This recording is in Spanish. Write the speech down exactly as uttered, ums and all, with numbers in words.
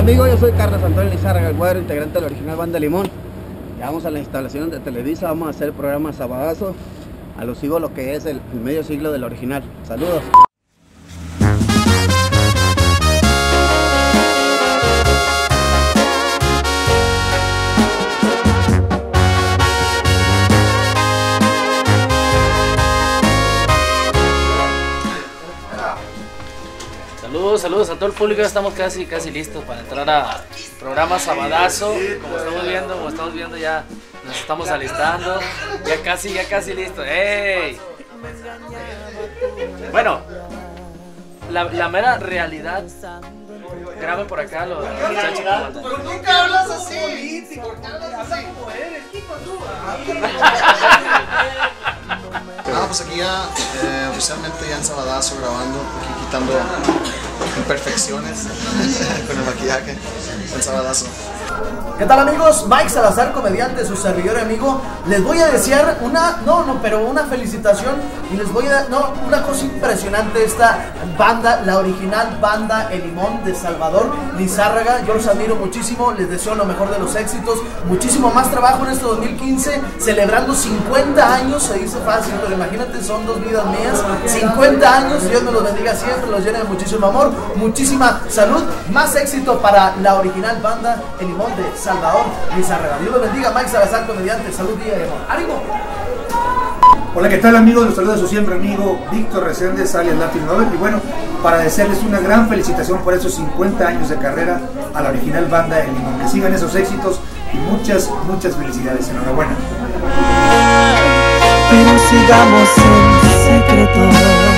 amigos? Yo soy Carlos Antonio Lizárraga, el güero, integrante de la original Banda Limón. Ya vamos a la instalación de Televisa, vamos a hacer el programa Sabadazo. A lo sigo lo que es el medio siglo del original. Saludos. Saludos, saludos a todo el público, ya estamos casi, casi listos para entrar a programa Sabadazo. Como estamos viendo, como estamos viendo ya nos estamos alistando, ya casi, ya casi listo. ¡Ey! Bueno, la, la mera realidad, graben por acá los muchachos. ¿Por qué nunca hablas así? ¿Por qué hablas así? Ah, pues aquí ya eh, oficialmente ya en Sabadazo grabando, aquí quitando imperfecciones con el maquillaje en Sabadazo. ¿Qué tal, amigos? Mike Salazar, comediante, su servidor y amigo. Les voy a desear una, no, no, pero una felicitación y les voy a dar, no, una cosa impresionante. Esta banda, la original Banda El Limón de Salvador Lizárraga, yo los admiro muchísimo, les deseo lo mejor de los éxitos, muchísimo más trabajo en este dos mil quince, celebrando cincuenta años, se dice fácil, pero imagínate, son dos vidas mías, cincuenta años, Dios me los bendiga siempre, los llene de muchísimo amor, muchísima salud, más éxito para la original Banda El Limón de Salvador Lizárraga. Dios los bendiga. Mike Salazar, comediante, salud, día y amor. ¡Ánimo! Hola, ¿qué tal, amigos? Los saluda su siempre amigo Víctor Reséndez, alias Latin Lover. Y bueno, para desearles una gran felicitación por esos cincuenta años de carrera a la original Banda El Limón. Que sigan esos éxitos y muchas, muchas felicidades. Enhorabuena. Pero sigamos en secreto.